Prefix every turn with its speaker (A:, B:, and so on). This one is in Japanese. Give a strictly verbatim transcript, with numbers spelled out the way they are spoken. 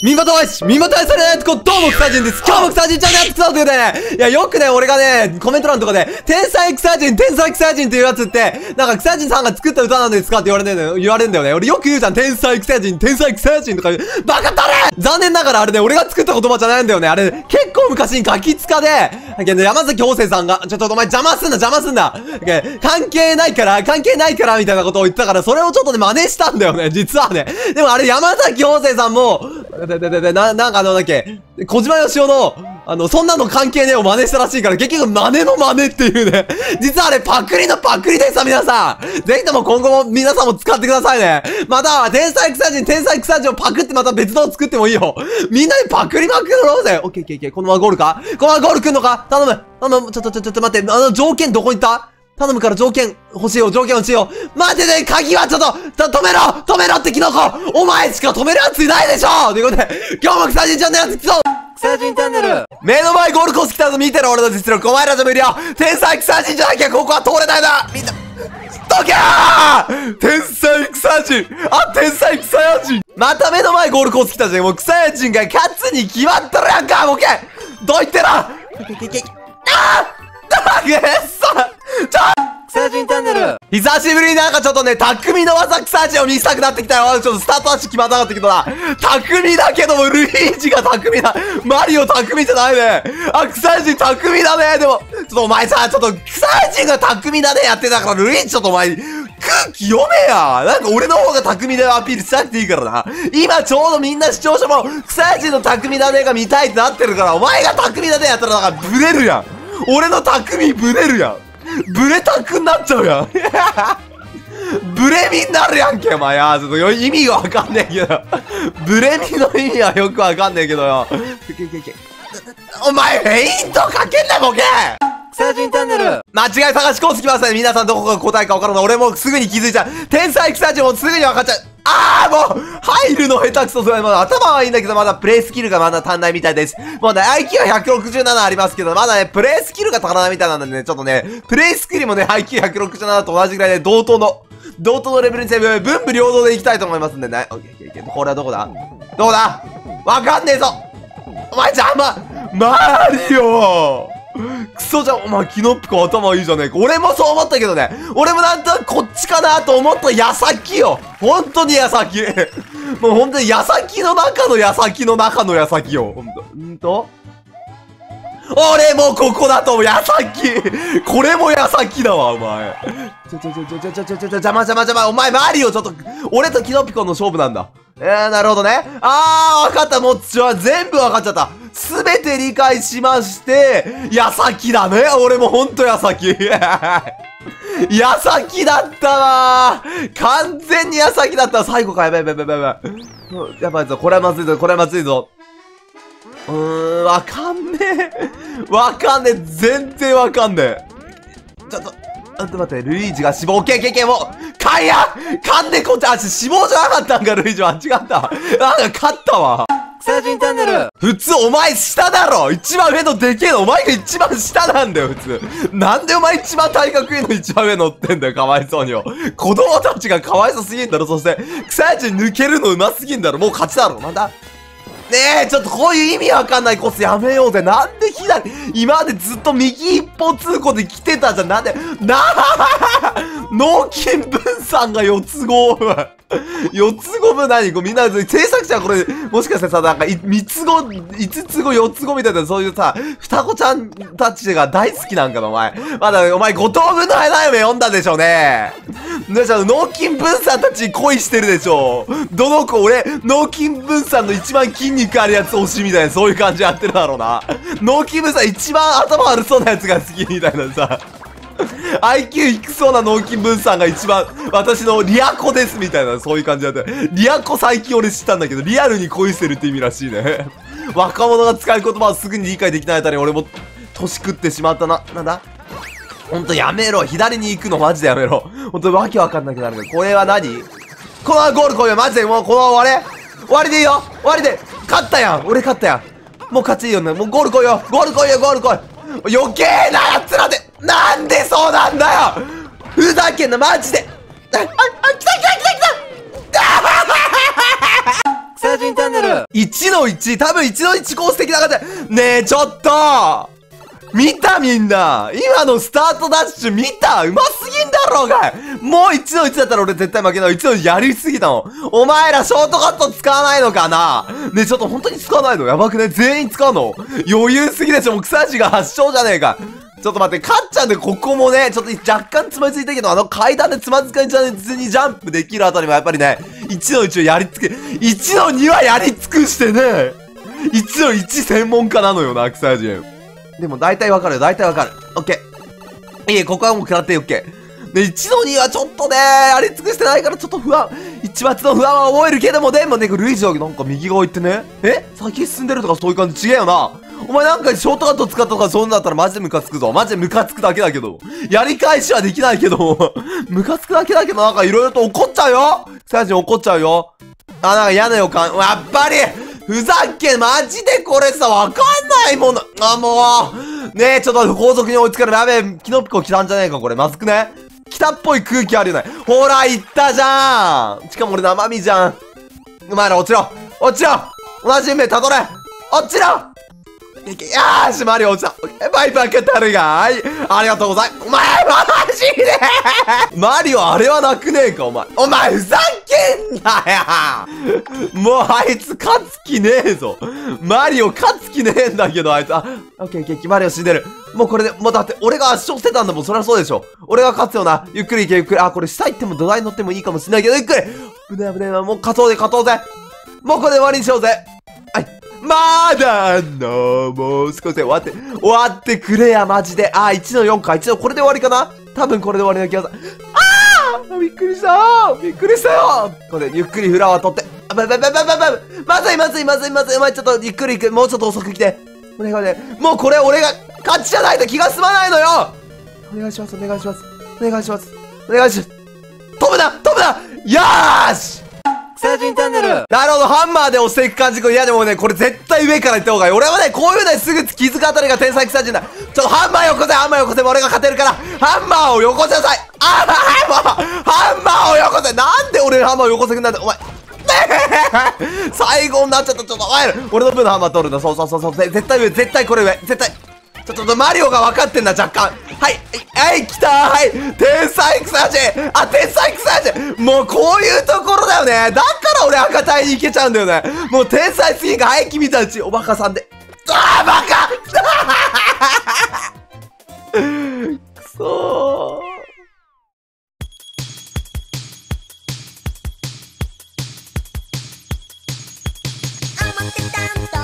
A: 見事愛し、見事愛されないとこ、どうも草人です。今日も草人ちゃんでやってきたということでね、いや、よくね、俺がね、コメント欄とかで、天才草人、天才草人っていうやつって、なんか草人さんが作った歌なんですかって言われてんだよ、言われんだよね。俺よく言うじゃん、天才草人、天才草人とか言う。バカだれ残念ながらあれね、俺が作った言葉じゃないんだよね。あれ、結構昔にガキ使で、山崎邦生さんが、ちょっとお前邪魔すんな、邪魔すんな。関係ないから、関係ないから、みたいなことを言ってたから、それをちょっとね、真似したんだよね、実はね。でもあれ、山崎邦生さんも、で、で、で、で、な、なんかあの、なんだっけ、小島よしおの、あの、そんなの関係ねえを真似したらしいから、結局真似の真似っていうね。実はあれ、パクリのパクリでした、皆さん。ぜひとも今後も皆さんも使ってくださいね。または、天才草人、天才草人をパクってまた別のを作ってもいいよ。みんなにパクリまくろうぜ。オッケーオッケーオッケー。このままゴールかこのままゴール来んのか頼む。頼む。ちょっとちょっとちょっと待って。あの、条件どこ行った頼むから条件欲しいよ、条件欲しいよ。待ってね、鍵はちょっと、と、止めろ止めろってキノコお前しか止めるやついないでしょということで、今日も草人チャンネルやってきそう草人チャンネル目の前ゴールコース来たぞ見てろ俺の実力お前らじゃ無理よ天才草人じゃなきゃここは通れないなみんなどけー天才草人あ、天才草人また目の前ゴールコース来たじゃんもう草人が勝つに決まっとるやんかボケどう言ってろあーくっそちょ草人チャンネル久しぶりになんかちょっとね、匠の技草人を見せたくなってきたよちょっとスタート足決まらなかったけどな匠だけども、ルイージが匠だマリオ匠じゃないねあ、草人匠だねでも、ちょっとお前さ、ちょっと草人が匠だねやってたから、ルイージちょっとお前、空気読めやなんか俺の方が匠だよアピールしなくていいからな今ちょうどみんな視聴者も、草人の匠だねが見たいってなってるから、お前が匠だねやったらなんかブレるやん俺の匠ブレるやんブレタクになっちゃうやんブレミになるやんけお前やちょっと意味がわかんねえけどブレミの意味はよくわかんねえけどよお前フェイントかけんなボケ草人チャンネル間違い探しコースきますね皆さんどこが答えかわからない俺もすぐに気づいちゃう天才草人もすぐにわかっちゃうあーもう入るの下手くそそれまだ頭はいいんだけどまだプレイスキルがまだ足んないみたいですもうね アイキュー はひゃくろくじゅうななありますけどまだねプレイスキルが足らないみたいなんでねちょっとねプレイスキルもね アイキューひゃくろくじゅうなな と同じぐらいで同等の同等のレベルにして文武両道でいきたいと思いますんでねオッケーオッケーオッケーこれはどこだどこだわかんねえぞお前邪魔マリオクソじゃん、お前、キノッピコ頭いいじゃねえか。俺もそう思ったけどね。俺もなんとなくこっちかなと思った矢先よ。本当に矢先。もう本当に矢先の中の矢先の中の矢先よ。ほんと。んと俺もここだと思う。矢先。これも矢先だわ、お前。ちょちょちょちょちょちょちょちょ邪魔邪魔邪魔。お前、マリオちょっと、俺とキノピコの勝負なんだ。えー、なるほどね。あー、わかった。もう、ちょ、全部わかっちゃった。すべて理解しまして、矢先だね。俺もほんと矢先。矢先だったわー。完全に矢先だった。最後か。やばいやばいやばいやばい。やばいぞ。これはまずいぞ。これはまずいぞ。うーん、わかんねえ。わかんねえ。全然わかんねえ。ちょっと。ちょっと待って、ルイージが死亡。オッケーオッケーオッケー、もう、かんやかんでこっち、あ、死亡じゃなかったんか、ルイージは。違った。なんか勝ったわ。草人チャンネル普通お前下だろ一番上のでけえのお前が一番下なんだよ普通なんでお前一番体格いいの一番上乗ってんだよかわいそうによ子供たちがかわいそうすぎんだろそして草人抜けるのうますぎんだろもう勝ちだろなんだねえちょっとこういう意味わかんないコースやめようぜなんで左今までずっと右一方通行で来てたじゃんなんでなあ脳筋分散が四つ子四つ子分何こうみんな制作者はこれもしかしてさなんか三つ子五つ子四つ子みたいなそういうさ双子ちゃんたちが大好きなんかなお前まだお前五等分の花嫁読んだでしょうねでしょ脳筋分散たち恋してるでしょどの子俺脳筋分散の一番筋肉あるやつ推しみたいなそういう感じやってるだろうな脳筋分散一番頭悪そうなやつが好きみたいなさアイキュー 低そうな脳筋分散が一番私のリアコですみたいなそういう感じだったリアコ最近俺知ったんだけどリアルに恋してるって意味らしいね若者が使う言葉をすぐに理解できないあたり俺も年食ってしまったななんだほんとやめろ左に行くのマジでやめろほんとわけわかんなくなるからこれは何このゴール来いよマジでもうこの終わり終わりでいいよ終わりで勝ったやん俺勝ったやんもう勝ちいいよねもうゴール来いよゴール来いよゴール来い余計なやつらでなんでそうなんだよふざけんなマジであ、あ、来た来た来た来た草人チャンネルル !いちのいち! 多分いちのいちコース的な感じ。ねえ、ちょっと見たみんな今のスタートダッシュ見たうますぎんだろうがいもういちのいちだったら俺絶対負けない。いちのいちやりすぎたの。お前らショートカット使わないのかなねえ、ちょっと本当に使わないのやばくね全員使うの余裕すぎでしょ。もう草地が発祥じゃねえか。ちょっと待って、かっちゃんでここもね、ちょっと若干つまずいたけど、あの階段でつまずかずにジャンプできるあたりもやっぱりね、いちのいちをやりつけ、いちのにはやり尽くしてね、いちのいち専門家なのよな、草地。でも大体わかるよ、大体わかる。オッケー。いい、ここはもう食らってオッケー。で、いちのにはちょっとね、やり尽くしてないからちょっと不安。一抹の不安は覚えるけども、でもね、ルイージはなんか右側行ってね、え先進んでるとかそういう感じ違えよな。お前なんかショートカット使ったとかそんなんだったらマジでムカつくぞ。マジでムカつくだけだけど。やり返しはできないけど、ムカつくだけだけどなんか色々と怒っちゃうよ最初怒っちゃうよ。あ、なんか嫌な予感。やっぱりふざけ、マジでこれさ、わかんないもの。あ、もう。ねえ、ちょっと後続に追いつかれる。やべえ、キノピコ来たんじゃねえか、これ。まずくね。来たっぽい空気あるよね。ほら、行ったじゃん。しかも俺生身じゃん。お前ら落ちろ。落ちろ。同じ運命たどれ。落ちろ。いけ、よーし、マリオ落ちた。バイバイケタルが。はい。ありがとうございます。お前、マジでマリオ、あれはなくねえか、お前。お前、ふざけんなよもう、あいつ、勝つ気ねえぞ。マリオ、勝つ気ねえんだけど、あいつ。あ、オッケーオッケー、マリオ死んでる。もうこれで、もうだって、俺が圧勝してたんだもん。そりゃそうでしょ。俺が勝つよな。ゆっくり行け、ゆっくり。あ、これ、下行っても土台に乗ってもいいかもしれないけど、ゆっくり。危ねえ危ねえ。もう、勝とうぜ、勝とうぜ。もうこれで終わりにしようぜ。はい。まだの、もう少しで終わって、終わってくれや、マジで。あー、いちのよんか。いちの、これで終わりかな多分これで終わりな気がする。あーびっくりしたーびっくりしたよこれで、ゆっくりフラワー取って。あ、ばばばばばばまずいまずいまずいまずい。お前ちょっとゆっくり行く。もうちょっと遅く来て。お願いね。もうこれ俺が勝ちじゃないと気が済まないのよお願いします、お願いします。お願いします。お願いします。飛ぶな飛ぶなよーし
B: 草人チャンネル。
A: なるほど、ハンマーで押していく感じ。いやでもね、これ絶対上から行った方がいい。俺はね、こういうのにすぐ気づくあたりが天才草人だ。ちょっとハンマーよこせ、ハンマーよこせ。俺が勝てるから、ハンマーをよこせなさい。あー、もう、ハンマーをよこせ。なんで俺のハンマーをよこせくんなんだ、お前。最後になっちゃった。ちょっと、お前、俺の分のハンマー取るんだ。そうそうそうそう。絶対上、絶対これ上。絶対。ちょっとマリオが分かってんだ、若干。はい、はい、来たー。はい、天才草地。あ、天才草地。もうこういうところだよね。だから俺赤隊に行けちゃうんだよね。もう天才すぎんか。はい、君たち、おバカさんで。あー、バカくそー。
B: 思ってたんと